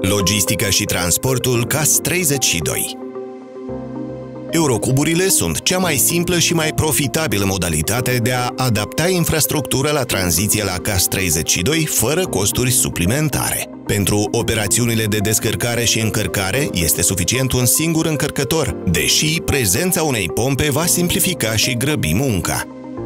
Logistica și transportul CAS 32. Eurocuburile sunt cea mai simplă și mai profitabilă modalitate de a adapta infrastructura la tranziție la CAS 32 fără costuri suplimentare. Pentru operațiunile de descărcare și încărcare este suficient un singur încărcător, deși prezența unei pompe va simplifica și grăbi munca.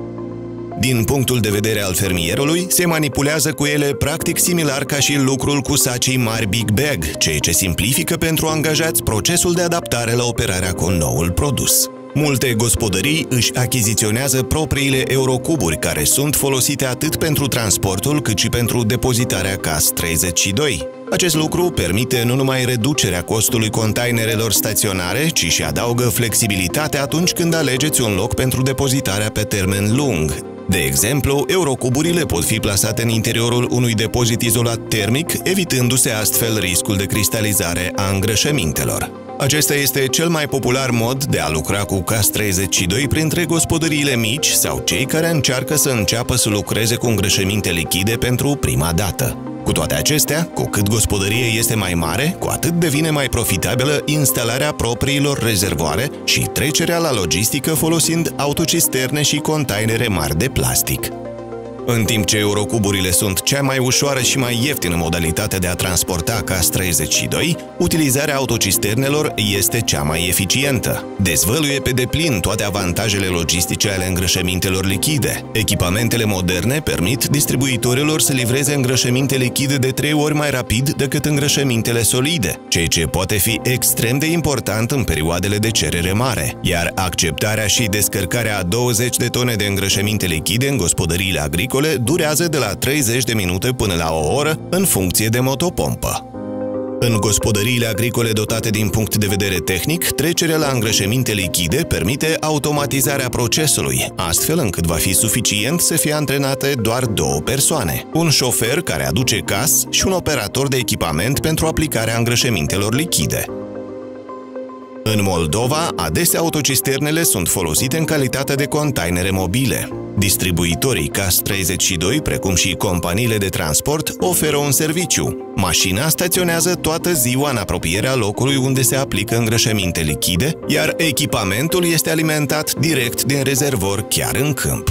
Din punctul de vedere al fermierului, se manipulează cu ele practic similar ca și lucrul cu sacii mari Big Bag, ceea ce simplifică pentru angajați procesul de adaptare la operarea cu noul produs. Multe gospodării își achiziționează propriile eurocuburi, care sunt folosite atât pentru transportul cât și pentru depozitarea CAS 32. Acest lucru permite nu numai reducerea costului containerelor staționare, ci și adaugă flexibilitate atunci când alegeți un loc pentru depozitarea pe termen lung. De exemplu, eurocuburile pot fi plasate în interiorul unui depozit izolat termic, evitându-se astfel riscul de cristalizare a îngrășămintelor. Acesta este cel mai popular mod de a lucra cu CAS 32 printre gospodăriile mici sau cei care încearcă să înceapă să lucreze cu îngrășăminte lichide pentru prima dată. Cu toate acestea, cu cât gospodăria este mai mare, cu atât devine mai profitabilă instalarea propriilor rezervoare și trecerea la logistică folosind autocisterne și containere mari de plastic. În timp ce eurocuburile sunt cea mai ușoară și mai ieftină modalitate de a transporta CAS 32, utilizarea autocisternelor este cea mai eficientă. Dezvăluie pe deplin toate avantajele logistice ale îngrășămintelor lichide. Echipamentele moderne permit distribuitorilor să livreze îngrășăminte lichide de 3 ori mai rapid decât îngrășămintele solide, ceea ce poate fi extrem de important în perioadele de cerere mare, iar acceptarea și descărcarea a 20 de tone de îngrășăminte lichide în gospodăriile agricole durează de la 30 de minute până la o oră, în funcție de motopompă. În gospodăriile agricole dotate din punct de vedere tehnic, trecerea la îngrășăminte lichide permite automatizarea procesului, astfel încât va fi suficient să fie antrenate doar 2 persoane, un șofer care aduce CAS și un operator de echipament pentru aplicarea îngrășămintelor lichide. În Moldova, adesea autocisternele sunt folosite în calitate de containere mobile. Distribuitorii CAS 32, precum și companiile de transport, oferă un serviciu. Mașina staționează toată ziua în apropierea locului unde se aplică îngrășăminte lichide, iar echipamentul este alimentat direct din rezervor chiar în câmp.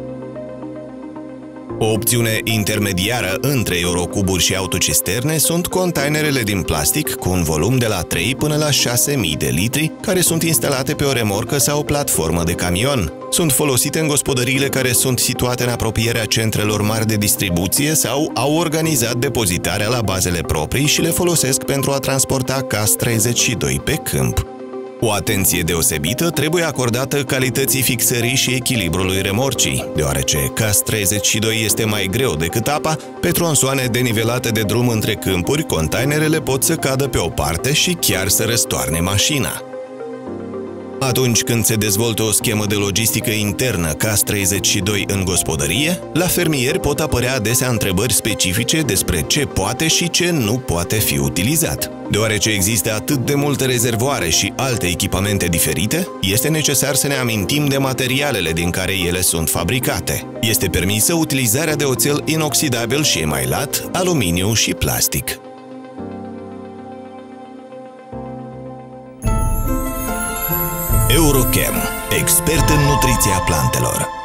O opțiune intermediară între eurocuburi și autocisterne sunt containerele din plastic cu un volum de la 3 până la 6.000 de litri, care sunt instalate pe o remorcă sau o platformă de camion. Sunt folosite în gospodăriile care sunt situate în apropierea centrelor mari de distribuție sau au organizat depozitarea la bazele proprii și le folosesc pentru a transporta CAS 32 pe câmp. O atenție deosebită trebuie acordată calității fixării și echilibrului remorcii, deoarece CAS 32 este mai greu decât apa, pe tronsoane denivelate de drum între câmpuri, containerele pot să cadă pe o parte și chiar să răstoarne mașina. Atunci când se dezvoltă o schemă de logistică internă CAS 32 în gospodărie, la fermieri pot apărea adesea întrebări specifice despre ce poate și ce nu poate fi utilizat. Deoarece există atât de multe rezervoare și alte echipamente diferite, este necesar să ne amintim de materialele din care ele sunt fabricate. Este permisă utilizarea de oțel inoxidabil și emailat, aluminiu și plastic. Eurochem, expert în nutriția plantelor.